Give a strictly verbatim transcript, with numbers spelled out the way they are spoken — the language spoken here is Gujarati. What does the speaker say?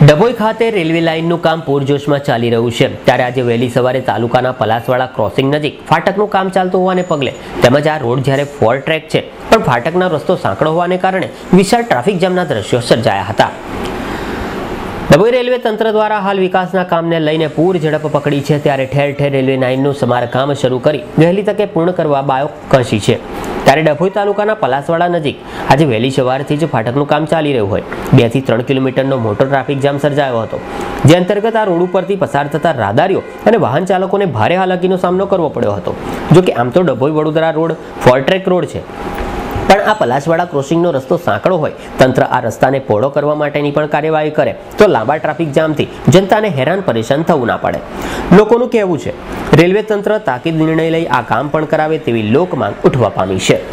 ડભોઈ ખાતે રેલવે લાઇનનું કામ પૂરજોશમાં ચાલી રહ્યું છે ત્યારે આજે વહેલી સવારે તાલુકાના પલાસવાડા ક્રોસિંગ નજીક ફાટકનું કામ ચાલતું હોવાને પગલે તેમજ આ રોડ જ્યારે ફોર ટ્રેક છે પણ ફાટકનો રસ્તો સાંકડો હોવાને કારણે વિશાળ ટ્રાફિક જામના દ્રશ્યો સર્જાયા હતા। ડભોઈ રેલવે તંત્ર દ્વારા હાલ વિકાસના કામને લઈને પૂર ઝડપ પકડી છે ત્યારે ઠેર ઠેર રેલવે લાઇનનું સમારકામ શરૂ કરી વહેલી તકે પૂર્ણ કરવા બાયો કસી છે। ત્યારે ડભોઈ તાલુકાના પલાસવાડા નજીક આજે વહેલી સવારથી જ ફાટકનું કામ ચાલી રહ્યું હોય બે થી ત્રણ કિલોમીટરનો મોટો ટ્રાફિક જામ સર્જાયો હતો, જે અંતર્ગત આ રોડ ઉપરથી પસાર થતા રાહદારીઓ અને વાહન ચાલકોને ભારે હાલાકીનો સામનો કરવો પડ્યો હતો। જો કે આમ તો Dabhoi Vadodara road four track road છે, પણ આ પલાસવાડા ક્રોસિંગનો રસ્તો સાંકડો હોય તંત્ર આ રસ્તાને પહોળો કરવા માટેની પણ કાર્યવાહી કરે તો લાંબા ટ્રાફિક જામથી જનતાને હેરાન પરેશાન થવું ના પડે। લોકોનું કહેવું છે રેલવે તંત્ર તાકીદ નિર્ણય લઈ આ કામ પણ કરાવે તેવી લોક માંગ ઉઠવા પામી છે।